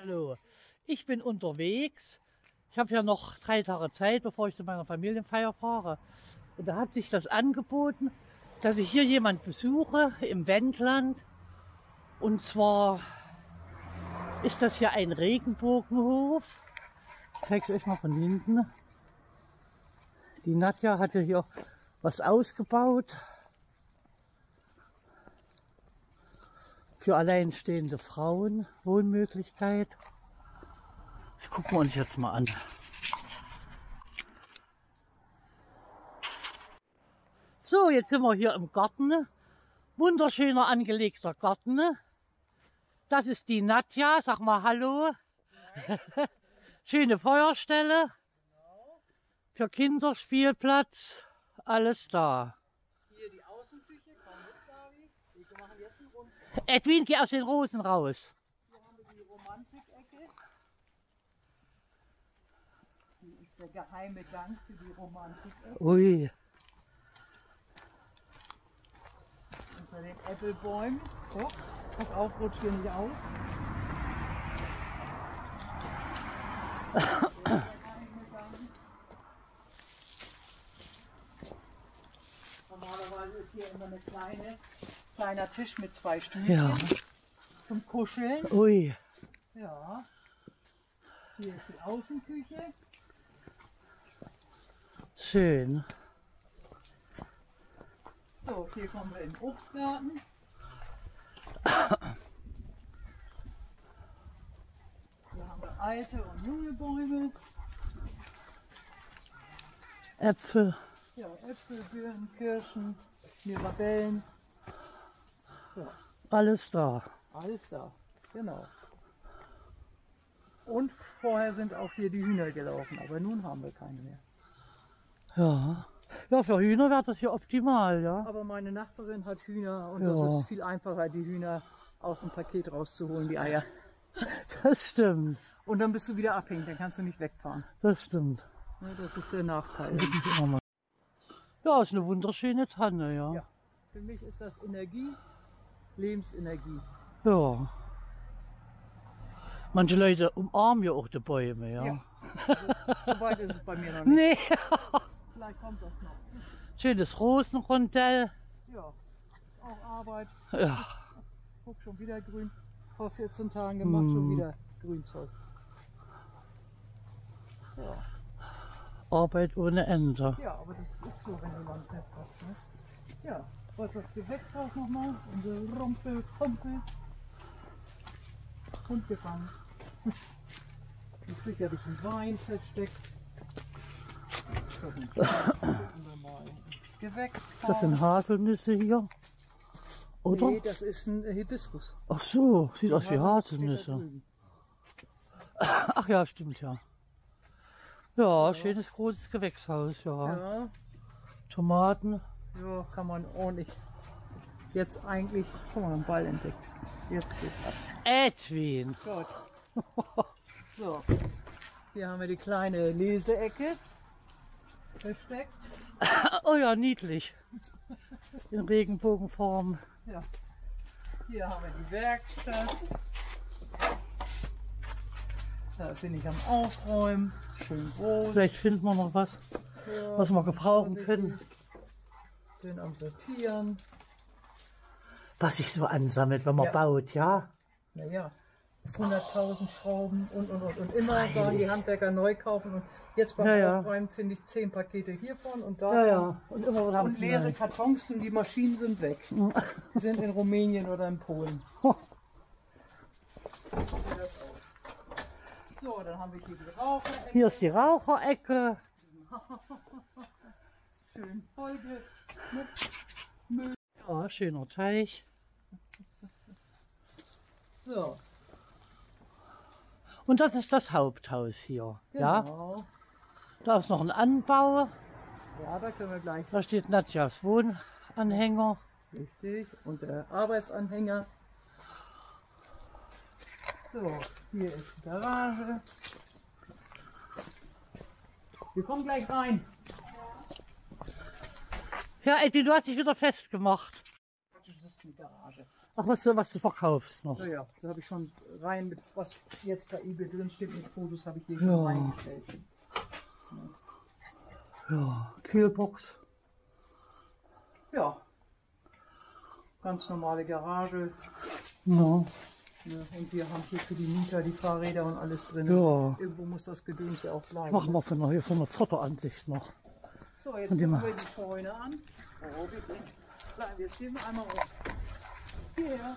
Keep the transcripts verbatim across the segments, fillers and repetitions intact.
Hallo, ich bin unterwegs. Ich habe ja noch drei Tage Zeit, bevor ich zu meiner Familienfeier fahre. Und da hat sich das angeboten, dass ich hier jemand besuche im Wendland. Und zwar ist das hier ein Regenbogenhof. Ich zeige es euch mal von hinten. Die Nadja hatte hier was ausgebaut für alleinstehende Frauen, Wohnmöglichkeit. Das gucken wir uns jetzt mal an. So, jetzt sind wir hier im Garten. Wunderschöner angelegter Garten. Das ist die Nadja. Sag mal Hallo. Schöne Feuerstelle. Für Kinderspielplatz. Alles da. Hier die Außenküche. Komm mit, Gabi. Wir machen jetzt einen Rundgang. Edwin, geh aus den Rosen raus. Hier haben wir die Romantik-Ecke. Hier ist der geheime Gang für die Romantik-Ecke. Ui. Unter den Äpfelbäumen. So, pass auf, rutscht hier nicht aus. Normalerweise ist hier immer eine kleine, kleiner Tisch mit zwei Stühlen Ja. zum Kuscheln. Ui. Ja. Hier ist die Außenküche. Schön. So, hier kommen wir in den Obstgarten. Hier haben wir alte und junge Bäume. Äpfel. Ja, Äpfel, Birnen, Kirschen, Mirabellen. Ja, Alles da. alles da. Genau. Und vorher sind auch hier die Hühner gelaufen, aber nun haben wir keine mehr. Ja. Ja, für Hühner wäre das hier optimal, ja. Aber meine Nachbarin hat Hühner und Ja. das ist viel einfacher, die Hühner aus dem Paket rauszuholen, die Eier. Das stimmt. Und dann bist du wieder abhängig, dann kannst du nicht wegfahren. Das stimmt. Ne, das ist der Nachteil. Ja, ist eine wunderschöne Tanne, ja. Ja. Für mich ist das Energie, Lebensenergie. Ja. Manche Leute umarmen ja auch die Bäume, ja. Ja. Also, so weit ist es bei mir noch nicht. Nee. Vielleicht kommt das noch. Schönes Rosenrondell. Ja, ist auch Arbeit. Ja. Guck, schon wieder grün. Vor vierzehn Tagen gemacht, Hm. schon wieder Grünzeug. Ja. Arbeit ohne Ende. Ja, aber das ist so, wenn du Land fest hast. Ne? Ja, was das Gewächshaus nochmal? Unsere Rumpel, Kumpel. Und gefangen. Ist sicherlich ein Wein versteckt. So, dann gucken wir mal ins Gewächshaus. Das sind Haselnüsse hier. Oder? Nee, das ist ein Hibiskus. Ach so, sieht aus wie Steht da Haselnüsse. drüben. Ach ja, stimmt ja. Ja, schönes großes Gewächshaus, ja. Ja, Tomaten. ja, kann man ordentlich. Jetzt eigentlich, guck mal, einen Ball entdeckt. Jetzt geht's ab. Edwin. Gut. So, hier haben wir die kleine Leseecke versteckt. Oh ja, niedlich. In Regenbogenform. Ja. Hier haben wir die Werkstatt. Da bin ich am Aufräumen. Schön groß. Vielleicht finden wir noch was, Ja, was wir gebrauchen können. Bin am Sortieren. Was sich so ansammelt, wenn man Ja. baut, ja. Naja, hunderttausend Schrauben und und und. Und immer sagen die Handwerker neu kaufen. Und jetzt beim Ja, ja. Aufräumen finde ich zehn Pakete hiervon und da. Ja, ja. Und immer was haben Und sie leere neu. Kartons und die Maschinen sind weg. Die sind in Rumänien oder in Polen. So, dann haben wir hier die Raucherecke. Hier ist die Raucherecke. Schön voll mit Müll. Ja, schöner Teich. So, Und das ist das Haupthaus hier. Ja, genau. da ist noch ein Anbau. Ja, da können wir gleich. Da steht Nadjas Wohnanhänger. Richtig. Und der Arbeitsanhänger. So, hier ist die Garage. Wir kommen gleich rein. Ja, Edwin, du hast dich wieder festgemacht. Das ist die Garage. Ach, was du, was du verkaufst noch. Ja, ja, da habe ich schon rein mit, was jetzt bei eBay drin steht, mit Fotos habe ich hier schon Ja. reingestellt. Ja, Kühlbox. Ja, ganz normale Garage. Ja. Ne? Und wir haben hier für die Mieter die Fahrräder und alles drin. Ja. Irgendwo muss das Gedöns ja auch bleiben. Machen wir von der, hier von der Vorderansicht noch. So, jetzt Und die gucken ma- wir die Zäune an. Oh, bitte. Klein, jetzt gehen wir einmal rum. Hierher.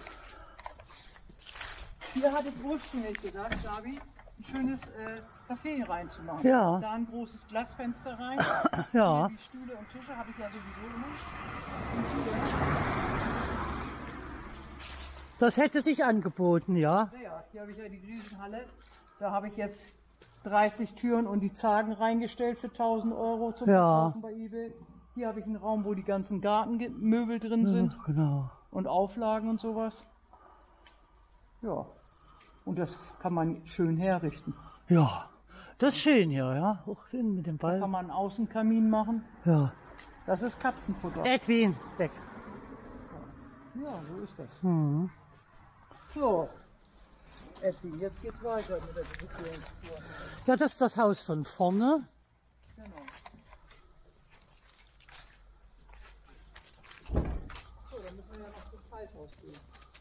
Hier hatte ich ursprünglich gesagt, Gabi, ein schönes äh, Café reinzumachen. Ja. Da ein großes Glasfenster rein. Ja. Hier die Stühle und Tische habe ich ja sowieso immer. Und hier, Das hätte sich angeboten, ja. ja, ja, hier habe ich ja die Riesenhalle. Da habe ich jetzt dreißig Türen und die Zagen reingestellt für tausend Euro zum Ja. Verkaufen bei eBay. Hier habe ich einen Raum, wo die ganzen Gartenmöbel drin sind. Ja, genau. Und Auflagen und sowas. Ja. Und das kann man schön herrichten. Ja, das ist schön hier, ja. Auch schön mit dem Da kann Ball. man einen Außenkamin machen. Ja. Das ist Katzenfutter. Edwin, weg. Ja, so ist das. Mhm. So. Edwin, jetzt geht's weiter mit der Besichtigungstour. Ja, das ist das Haus von vorne. Genau. So, dann müssen wir ja noch zum Kalthaus gehen.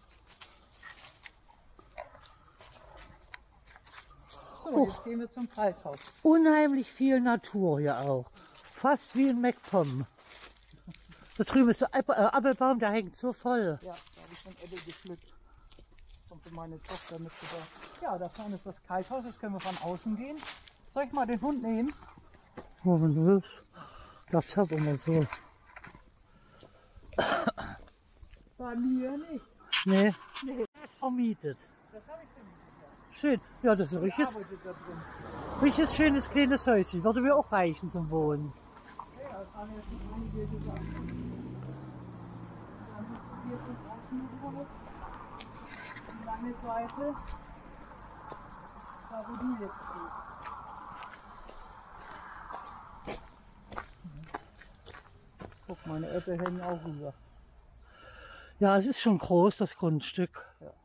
So, Och. jetzt gehen wir zum Kalthaus. Unheimlich viel Natur hier auch. Fast wie in MacPom. Da drüben ist der App- äh, Apfelbaum, der hängt so voll. Ja, da habe ich schon Äpfel gepflückt. Und für meine Tochter mitgebracht. Ja, da vorne ist das Kalthaus, jetzt können wir von außen gehen. Soll ich mal den Hund nehmen? Oh, wenn du willst. Das hab immer so. Bei mir nicht. Nee, Nee, vermietet. das habe ich für mich. Schön. Ja, das ist ein Ich richtiges, arbeitet da drin. richtiges schönes kleines Häuschen. Würde mir auch reichen zum Wohnen. Ja, das haben ja schon einige gesagt. Dann bist du hier von außen raus. Die lange Seite. Da wo du jetzt stehst. Guck, meine Äpfel hängen auch rüber. Ja, es ist schon groß, das Grundstück.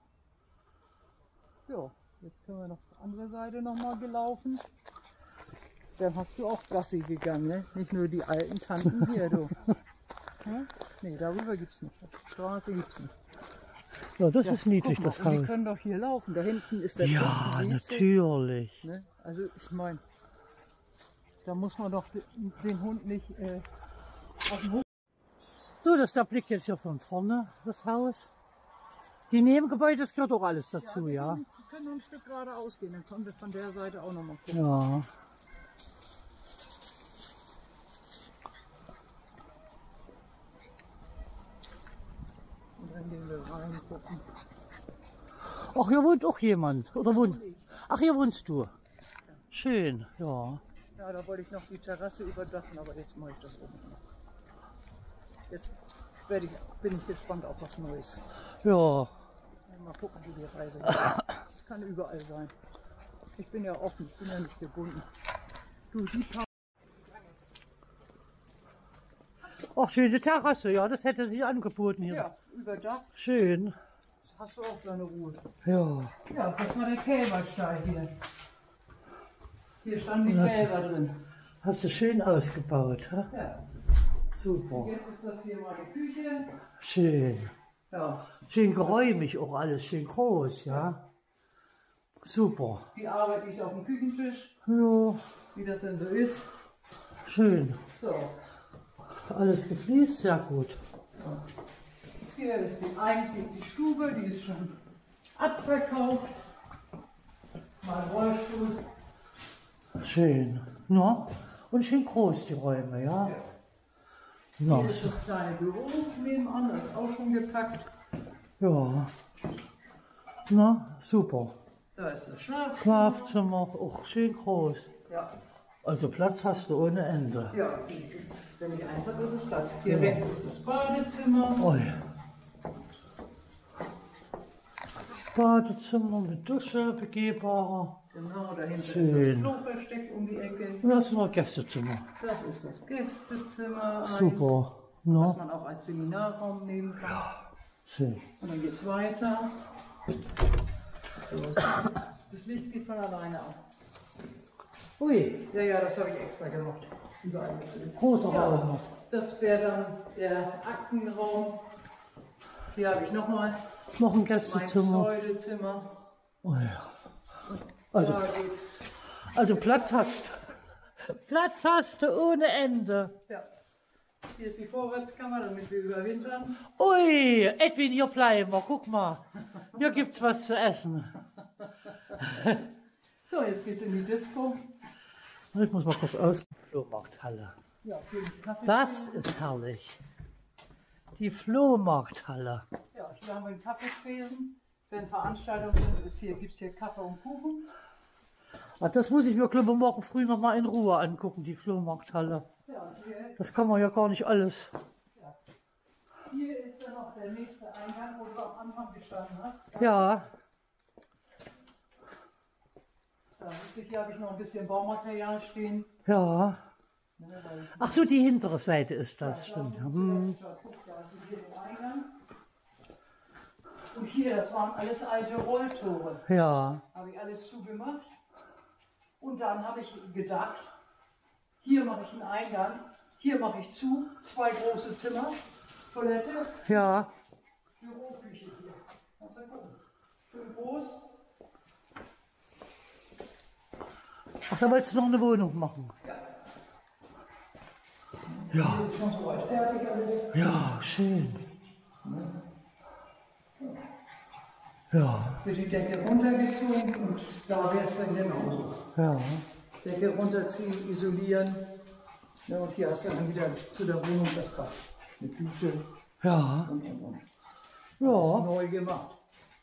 Ja, jetzt können wir noch die andere Seite noch mal gelaufen. Dann hast du auch Gassi gegangen, ne? Nicht nur die alten Tanten hier, du. Hm? Nee, darüber gibt's nicht. Die Straße gibt's nicht. Ja, das Ja, ist niedlich, guck mal, das und wir Haus. können doch hier laufen. Da hinten ist der Ja, größte W C, natürlich. ne? Also ich meine, da muss man doch de- den Hund nicht äh, auf den Hof. So, das ist der Blick jetzt hier von vorne, das Haus. Die Nebengebäude, das gehört auch alles dazu, wir ja. können, wir können noch ein Stück geradeaus gehen, dann können wir von der Seite auch noch mal gucken. Ja. Und dann gehen wir rein gucken. Ach, hier wohnt auch jemand. Oder wohnt. Ach, hier wohnst du. Schön, ja. Ja, da wollte ich noch die Terrasse überdachen, aber jetzt mache ich das oben. Jetzt werde ich, bin ich gespannt auf was Neues. Ja. Mal gucken, wie die Reise geht. Das kann überall sein. Ich bin ja offen, ich bin ja nicht gebunden. Du, die paar Ach, schöne Terrasse, ja, das hätte sich angeboten hier. ja, überdacht, Schön. hast du auch deine Ruhe. Ja. Ja, das war der Kälberstall hier. Hier standen die Das- Kälber drin. Hast du schön ausgebaut, hä? Ja. Super. Jetzt ist das hier mal die Küche. Schön. Ja, Schön geräumig auch alles, schön groß, ja. Super. die Arbeit liegt auf dem Küchentisch, Ja, wie das denn so ist. schön. So, Alles gefliest, sehr gut. hier ist die, eigentlich die Stube, die ist schon abverkauft. Mein Rollstuhl. Schön. Na? Und schön groß die Räume, ja. Ja. Na, Hier ist das kleine Büro nebenan, das ist auch schon gepackt. ja. Na, super. Da ist das Schlafzimmer. Schlafzimmer, auch schön groß. Ja, Also Platz hast du ohne Ende. ja, wenn ich eins habe, ist es Platz. Hier rechts ist das Badezimmer. Oi. Badezimmer mit Dusche, begehbarer. Genau, dahinter Schön. ist das Klo versteckt um die Ecke. Und das ist noch Gästezimmer. Das ist das Gästezimmer. eins, Super. Was Na, man auch als Seminarraum nehmen kann. Schön. Und dann geht's weiter. Das Licht geht von alleine an. Ui, Ja, ja, das habe ich extra gemacht. Überall. großer Ja, Raum noch. das wäre dann der Aktenraum. Hier habe ich nochmal Noch ein mein Gästezimmer. Säulezimmer. Oh ja. Also, Da geht's. also Platz hast. Platz hast du ohne Ende. Ja. Hier ist die Vorratskammer, damit wir überwintern. Ui, Edwin, hier bleiben wir. Guck mal. Hier gibt's was zu essen. So, jetzt geht's in die Disco. Ich muss mal kurz aus. Flohmarkthalle. Ja, für den Kaffee. Das ist herrlich. Die Flohmarkthalle. Ja, hier haben wir einen Kaffeetresen. Wenn Veranstaltungen sind, ist hier, gibt es hier Kaffee und Kuchen. Ah, das muss ich mir, glaube ich, morgen früh noch mal in Ruhe angucken, die Flohmarkthalle. Ja, hier, Das kann man ja gar nicht alles. ja. Hier ist dann noch der nächste Eingang, wo du am Anfang gestanden hast. Ja, Da wusste ich, hier habe ich noch ein bisschen Baumaterial stehen. ja. Ne, weil- Ach so, die hintere Seite ist das, Ja, stimmt. da, Hm. da, guck, da ist hier der Eingang. Und hier, das waren alles alte Rolltore. Ja, Habe ich alles zugemacht. Und dann habe ich gedacht, hier mache ich einen Eingang, hier mache ich zu, zwei große Zimmer, Toilette, ja. Büroküche hier. Kannst du gucken. Schön groß. Ach, da wolltest du noch eine Wohnung machen. Ja, Hier ist schon soweit fertig alles. ja, schön. Ja, Wird die Decke runtergezogen und da wäre es dann genauso. ja. Decke runterziehen, isolieren. Ja, und hier hast du dann wieder zu der Wohnung das Bad. Mit Dusche Ja, und und und. Das ist ja. neu gemacht.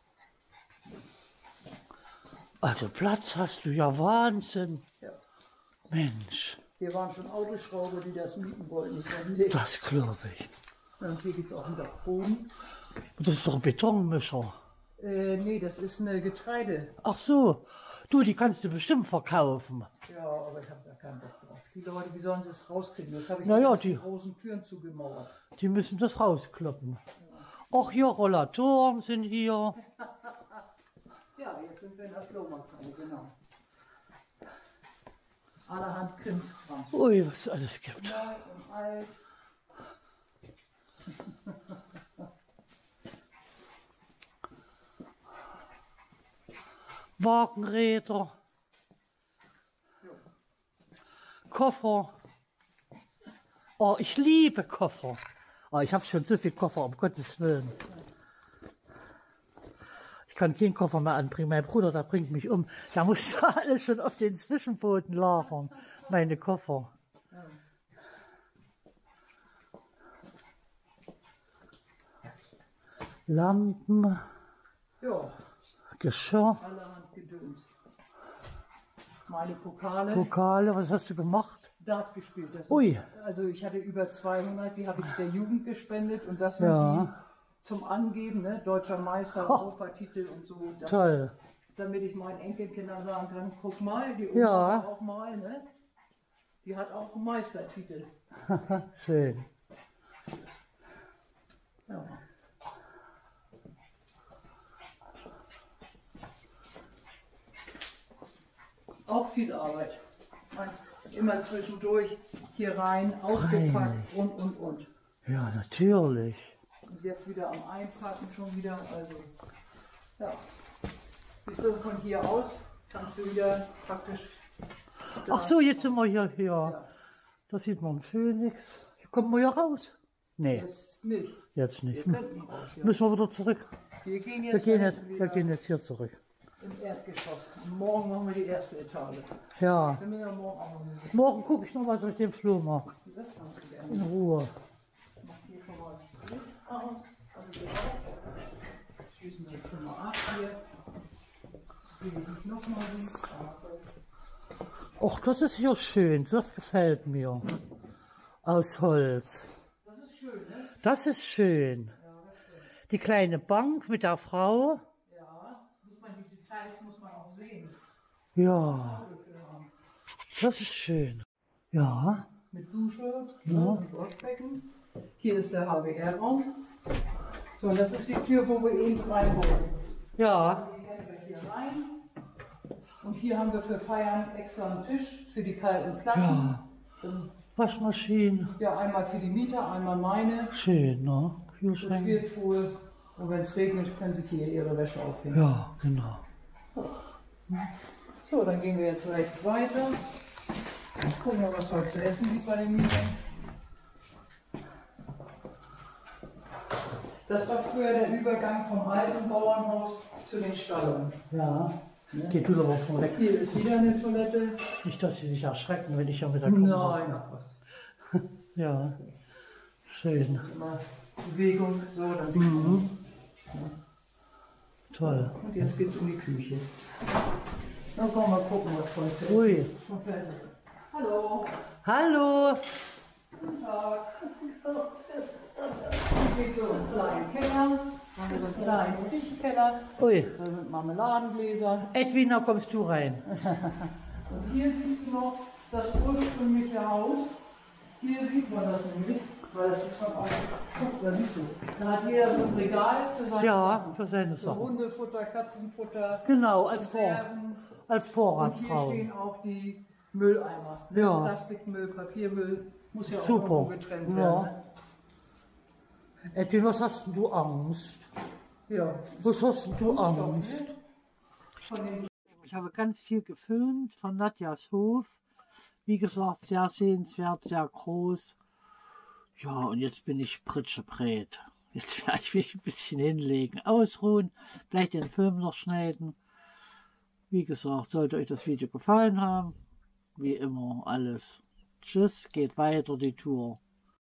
Also Platz hast du ja Wahnsinn. Ja. Mensch, Hier waren schon Autoschrauber, die das mieten wollten. Ich sage, nee. das glaube ich. Und hier gibt es auch einen Dachboden. Das ist doch ein Betonmischer. Äh, nee, das ist eine Getreide. Ach so, du, die kannst du bestimmt verkaufen. Ja, aber ich habe da keinen Bock drauf. Die Leute, wie sollen sie es rauskriegen? Das habe ich Na die ja, ganzen die- großen Türen zugemauert. Die müssen das rauskloppen. Ach, hier Rollatoren sind hier. Ja, jetzt sind wir in der Flohmarkthalle, genau. Allerhand Krimskrams. Ui, was es alles gibt. Neu und alt. Wagenräder. Koffer. Oh, ich liebe Koffer. Oh, ich habe schon so viele Koffer, um Gottes Willen. Ich kann keinen Koffer mehr anbringen. Mein Bruder, der bringt mich um. Da muss da alles schon auf den Zwischenbooten lagern. Meine Koffer. Lampen, Ja, Geschirr, allerhand Gedöns. Meine Pokale, Pokale. Was hast du gemacht? Dart gespielt. Das Ui. Sind, also ich hatte über zweihundert, die habe ich der Jugend gespendet und das sind Ja. die zum Angeben, ne? Deutscher Meister, Oh. Europatitel und so. Das, Toll. damit ich meinen Enkelkindern sagen kann, guck mal, die Oma Ja. hat auch mal, ne? Die hat auch einen Meistertitel. Schön. Ja. Auch viel Arbeit. Meinst, immer zwischendurch hier rein, ausgepackt und und und. Ja, natürlich. Und jetzt wieder am Einpacken schon wieder. Also, ja. Siehst du, von hier aus kannst du wieder praktisch. da- Ach so, jetzt sind wir hier. hier. Ja, Da sieht man Phoenix. Hier kommen wir ja raus. Nee, jetzt nicht. jetzt Wir nicht. könnten raus. Ja. Müssen wir wieder zurück. Wir gehen Wir jetzt, gehen da jetzt, hinten wir wieder gehen jetzt hier zurück. im Erdgeschoss. Morgen machen wir die erste Etage. Ja. Wir müssen ja morgen auch noch eine. Morgen gucke ich nochmal durch den Flohmarkt. Das kannst du gerne. In Ruhe. Mach hier schon mal das Licht aus. Also hier auch. Schließen wir jetzt schon mal ab hier. Hier will ich nochmal hin. Ach, das ist hier schön. Das gefällt mir. Aus Holz. Das ist schön, ne? Das ist schön. Ja, das stimmt. Die kleine Bank mit der Frau. Ja, muss man, die Details muss man auch sehen. Ja, das ist schön. Ja, Mit Dusche Ja. und Waschbecken. Hier ist der H B R-Raum. So, und das ist die Tür, wo wir eben rein wollen. Ja. Hier gehen wir hier rein. Und hier haben wir für Feiern extra einen Tisch für die kalten Platten. Ja. Dann, Waschmaschinen. ja, einmal für die Mieter, einmal meine. Schön, ne? Und Kühlschränke. Viertruhe. Und wenn es regnet, können Sie hier Ihre Wäsche aufhängen. Ja, genau. So, dann gehen wir jetzt rechts weiter. Gucken wir, was heute zu essen gibt bei den Mietern. Das war früher der Übergang vom alten Bauernhaus zu den Stallungen. Ja. Geht du aber vorweg. Hier ist wieder eine Toilette. Nicht, dass sie sich erschrecken, wenn ich ja wieder komme. Nein, ach was. Ja. Schön. Immer Bewegung, so, dann sieht man. Mhm. Toll. Und jetzt geht's in die Küche. Dann wollen wir mal gucken, was heute ist. Ui. Hallo. Hallo. Guten Tag. Hier geht's so einen kleinen Keller. Da haben wir so einen kleinen Küchenkeller. Ui. Da sind Marmeladengläser. Edwin, da kommst du rein. Und hier siehst du noch das ursprüngliche Haus. Hier sieht man das nämlich, weil das ist von außen. Guck, da siehst du. Da hat jeder so ein Regal für seine Ja, Sachen. für seine So Sachen. Hundefutter, Katzenfutter, Genau, als, Vor Konserven. als Und hier Vorratsraum. stehen auch die Mülleimer. Ja. Plastikmüll, Papiermüll, muss ja auch Super. irgendwo getrennt Ja. werden. Ne? Edwin, was hast denn du Angst? Ja. Was hast denn du Kunststoff, Angst? ne? Von dem Ich habe ganz viel gefilmt von Nadjas Hof. Wie gesagt, sehr sehenswert, sehr groß. Ja, und jetzt bin ich pritschebrät. Jetzt werde ich mich ein bisschen hinlegen, ausruhen, vielleicht den Film noch schneiden. Wie gesagt, sollte euch das Video gefallen haben, wie immer alles. Tschüss, geht weiter die Tour.